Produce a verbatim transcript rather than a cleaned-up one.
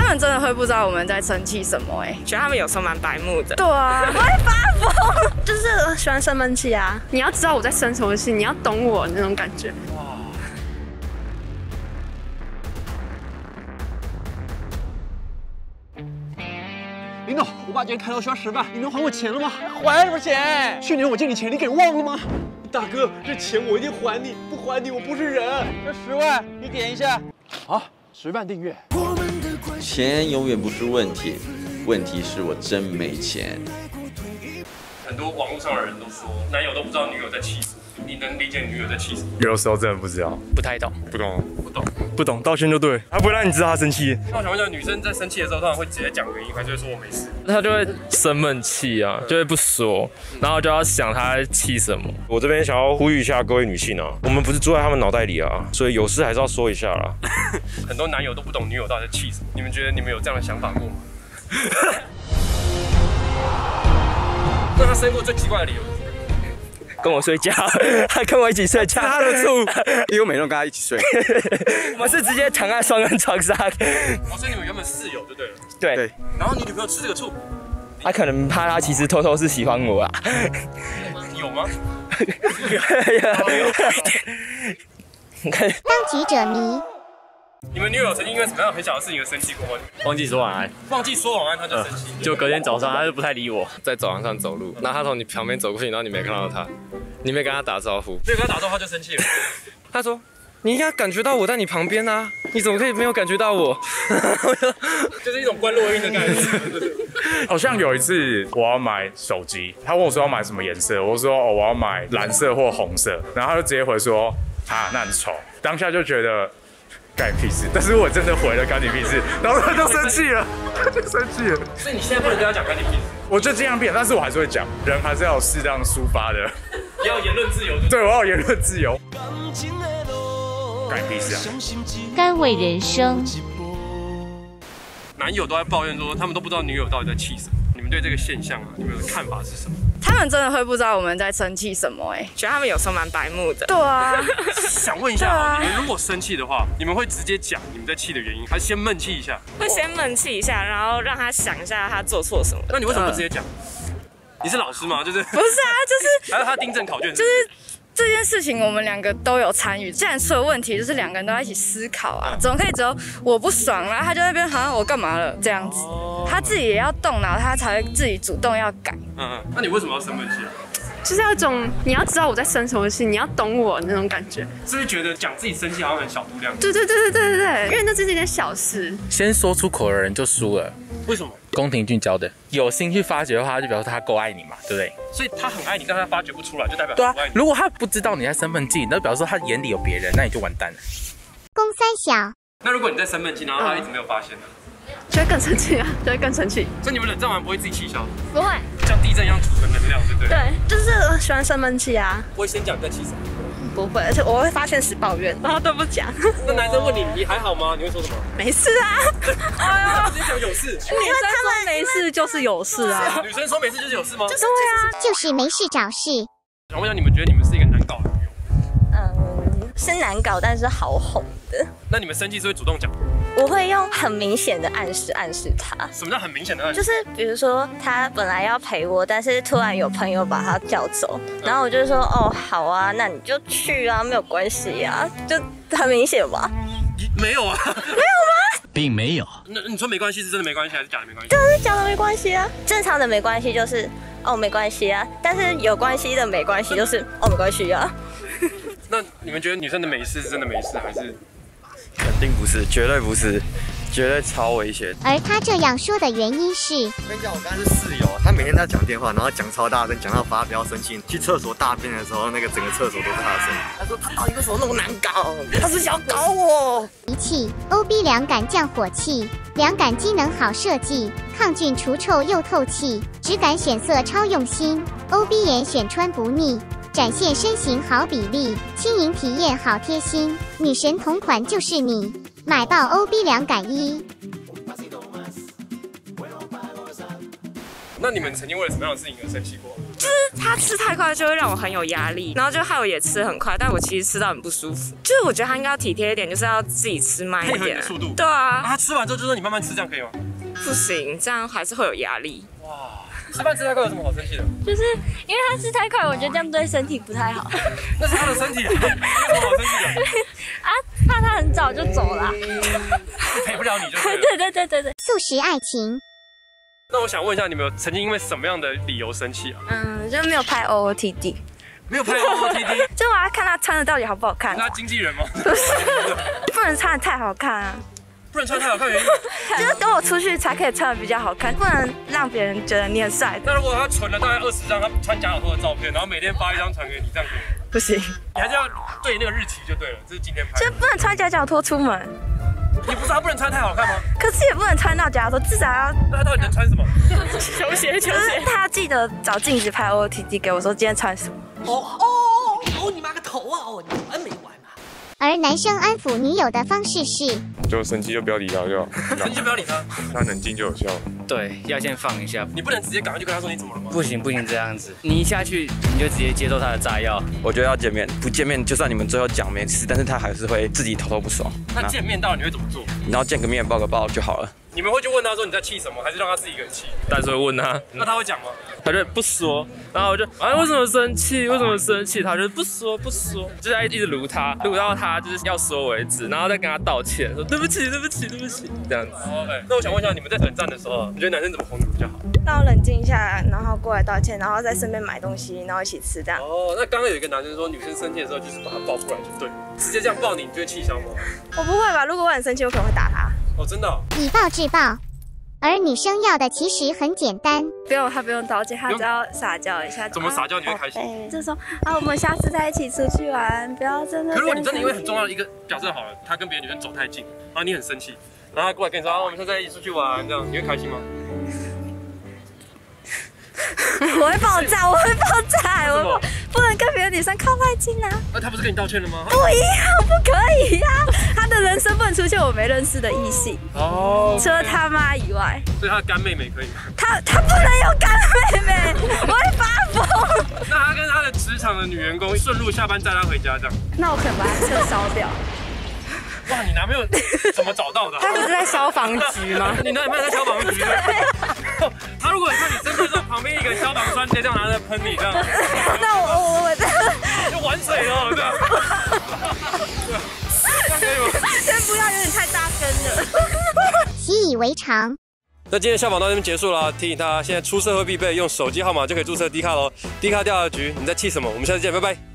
们真的会不知道我们在生气什么哎、欸， 觉得他们有时候蛮白目的。 对啊，我会发疯， 就是喜欢生闷气啊。 你要知道我在生什么气，你要懂我那种感觉。哇！ 林总，我爸今天开刀需要十万，你能还我钱了吗？ 还什么钱？ 去年我借你钱，你给忘了吗？大哥，这钱我一定还你，不还你我不是人。 这十万你点一下。 好，十万订阅。 钱永远不是问题，问题是我真没钱。 很多网络上的人都说，男友都不知道女友在气什么。你能理解女友在气什么？ 有的时候真的不知道， 不太懂， 不懂， 不懂， 不懂，道歉就对，他不会让你知道他生气。 那我想问一下，女生在生气的时候，通常会直接讲原因，还是会说我没事？ 他就会生闷气啊，就会不说，然后就要想他在气什么。 我这边想要呼吁一下各位女性啊，我们不是住在他们脑袋里啊，所以有事还是要说一下啦。 很多男友都不懂女友到底在气什么，你们觉得你们有这样的想法过吗？那他生过最奇怪的理由？ 跟我睡觉，他跟我一起睡觉， 他的醋，因为我每天都跟他一起睡。 我们是直接躺在双人床上。 哦，所以你们原本室友就对了。 对。 对。 然后你女朋友吃这个醋， 他可能怕他其实偷偷是喜欢我啊。 你有吗？ 当局者迷。 你们女友曾经因为什么样很小的事情而生气过吗？ 忘记说晚安， 忘记说晚安，她就生气、 呃。就隔天早上，她就不太理我， 在走廊上走路，然后他从你旁边走过去，然后你没看到他，你没跟他打招呼， 没有跟他打招呼，他就生气了。 他说：“你应该感觉到我在你旁边啊，你怎么可以没有感觉到我？” 就是一种关落音的概念。 好像有一次我要买手机，他问我说要买什么颜色，我说哦我要买蓝色或红色，然后他就直接回说啊那很丑，当下就觉得。干屁事！但是我真的回了干你屁事，然后他就生气了，他就生气了。 所以你现在不能跟他讲干你屁事。 我就尽量变，但是我还是会讲，人还是要有适当抒发的。 你要言论自由。 对，我要言论自由。干屁事啊！ 甘为人生。 男友都在抱怨说，他们都不知道女友到底在气什么。你们对这个现象啊，你们的看法是什么？ 他们真的会不知道我们在生气什么哎、欸， 觉得他们有时候蛮白目的。 对啊， 想问一下、啊，你们如果生气的话，你们会直接讲你们在气的原因，还是先闷气一下？ 会先闷气一下，然后让他想一下他做错什么。 那你为什么不直接讲？你是老师吗？就是不是啊，就是还有他订正考卷是不是， 就是。这件事情我们两个都有参与，既然出了问题，就是两个人都要一起思考啊，怎么可以只有我不爽，然后他就在那边好像我干嘛了这样子，他自己也要动脑，他才会自己主动要改。 嗯嗯，那你为什么要生闷气啊？ 就是要种你要知道我在生什么气，你要懂我那种感觉。 是不是觉得讲自己生气好像很小度量？ 对对对对对对对，因为那只是一件小事。 先说出口的人就输了。 为什么？ 宫廷俊教的，有心去发掘的话，就表示他够爱你嘛，对不对？ 所以他很爱你，但他发掘不出来，就代表对啊他不爱你。 如果他不知道你在生闷气，那表示说他眼里有别人，那你就完蛋了。 公三小。 那如果你在生闷气，然后他一直没有发现呢？ 就会更生气啊，就会更生气。 所以你们冷战完不会自己气消？ 不会， 像地震一样储存能量，对不对？ 对，就是喜欢生闷气啊。 不会先讲你在气什么？ 不会，而且我会发现时抱怨，然后都不讲。 那男生问你你还好吗？你会说什么？ 没事啊。 哎呦，直接讲有事。 女生说没事就是有事啊。 女生说没事就是有事吗？ 就是对啊， 就是没事找事。 想问一下，你们觉得你们是一个难搞的女友？ 嗯，是难搞，但是好哄的。 那你们生气是会主动讲？ 我会用很明显的暗示暗示他。 什么叫很明显的暗示？ 就是比如说他本来要陪我，但是突然有朋友把他叫走，然后我就说哦好啊，那你就去啊，没有关系啊，就很明显吧？ 没有啊，没有吗？ 并没有。 那你说没关系是真的没关系还是假的没关系？ 当然是假的没关系啊，正常的没关系就是哦没关系啊，但是有关系的没关系就是哦没关系啊。 那你们觉得女生的没事是真的没事还是？ 肯定不是，绝对不是，绝对超危险。 而他这样说的原因是， 我跟你讲，我刚才是室友，他每天在讲电话，然后讲超大声，讲到发不要生气。去厕所大便的时候，那个整个厕所都是他的声音。他说他到底为什么那么难搞？他是想搞我。 仪器 O B 凉感降火气，凉感机能好设计，抗菌除臭又透气，质感选色超用心 ，O B 颜选穿不腻。展现身形好比例，轻盈体验好贴心，女神同款就是你，买爆 O B 凉感衣。 那你们曾经为了什么样的事情而生气过？ 就是他吃太快就会让我很有压力，然后就害我也吃很快，但我其实吃到很不舒服。就是我觉得他应该要体贴一点，就是要自己吃慢一点， 配合你的速度。 对啊， 他吃完之后就说你慢慢吃，这样可以吗？ 不行，这样还是会有压力。 哇，吃饭吃太快有什么好生气的？ 就是因为他吃太快，我觉得这样对身体不太好。 那是他的身体，有什么好生气的？ 啊，怕他很早就走了， 陪不了你就对了。 对对对对对。 素食爱情。 那我想问一下，你们有曾经因为什么样的理由生气啊？ 嗯，就没有拍 O O T D。 没有拍 O O T D， 就我要看他穿的到底好不好看。 是他经纪人吗？ 不能穿的太好看啊。 不能穿太好看，原因就是跟我出去才可以穿的比较好看，不能让别人觉得你很帅。 那如果他存了大概二十张他穿假脚拖的照片，然后每天发一张传给你，这样可以吗？ 不行， 你还是要对那个日期就对了，这是今天拍的。 就不能穿假脚拖出门。 你不是他不能穿太好看吗？ 可是也不能穿到假脚拖，至少要。 那他到底能穿什么？ 球鞋，球鞋。 他记得找镜子拍 O O T D 给我说今天穿什么。 哦哦哦！你妈个头啊！哦，你完没完啊？ 而男生安抚女友的方式是， 就生气就不要理他就好， 生气就不要理他， 他冷静就有效。 对，要先放一下。 你不能直接赶快就跟他说你怎么了吗？ 不行不行，这样子，你一下去你就直接接受他的炸药。 我觉得要见面，不见面就算你们最后讲没事，但是他还是会自己偷偷不爽。 那见面到底你会怎么做？ 然后见个面抱个抱就好了。 你们会去问他说你在气什么，还是让他自己一个人气？ 但是会问他， 那他会讲吗？ 他就不说，然后我就哎为什么生气？为什么生气？他就不说不说，就在一直撸他，撸到他就是要说为止，然后再跟他道歉，说对不起对不起对不起这样子。 哦，哎，那我想问一下，你们在冷战的时候，你觉得男生怎么哄你比较好？ 让我冷静一下，然后过来道歉，然后再顺便买东西，然后一起吃这样。 哦，那刚刚有一个男生说，女生生气的时候就是把他抱过来就对了，直接这样抱你，你就会气消吗？ 我不会吧？如果我很生气，我可能会打他。 哦，真的、哦？ 以暴制暴。而女生要的其实很简单， 不用他不用道歉，他只要撒娇一下。 怎么撒娇你会开心？ 就说啊，我们下次再一起出去玩，不要真的。 可如果你真的因为很重要的一个假设好了，他跟别的女生走太近，然后你很生气，然后他过来跟你说啊，我们下次再一起出去玩，这样你会开心吗？ 我会爆炸，我会爆炸，我不能跟别的女生靠太近啊。 那他不是跟你道歉了吗？ 不一样，不可以呀、啊！他的人生不能出现我没认识的异性哦，除了他妈以外。 所以他的干妹妹可以吗？ 他他不能有干妹妹，我会发疯。 那他跟他的职场的女员工顺路下班载他回家这样？ 那我可能把他车烧掉。 哇，你男朋友怎么找到的、啊？ 他不是在消防局吗？ 你男朋友在消防局？他如果说你生气的时候，旁边一个消防栓直接这样拿着喷你这样， 那我我我就玩水了这样。这样可以吗？ 先不要，有点太大根了。 习以为常。 那今天校访到这边结束了，提醒大家现在出社会必备，用手机号码就可以注册 D 卡喽。D 卡调查局，你在气什么？我们下次见，拜拜。